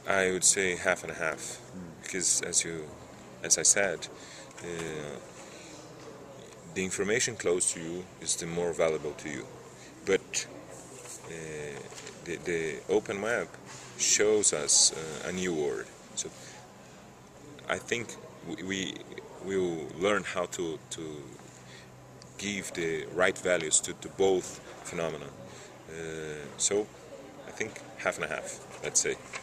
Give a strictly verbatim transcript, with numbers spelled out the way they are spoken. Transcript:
I would say half and a half, mm. because as you, as I said, uh, the information close to you is the more valuable to you, but uh, the, the open web shows us uh, a new world. So I think we, we will learn how to to give the right values to, to both phenomena. Uh, so I think half and a half, let's say.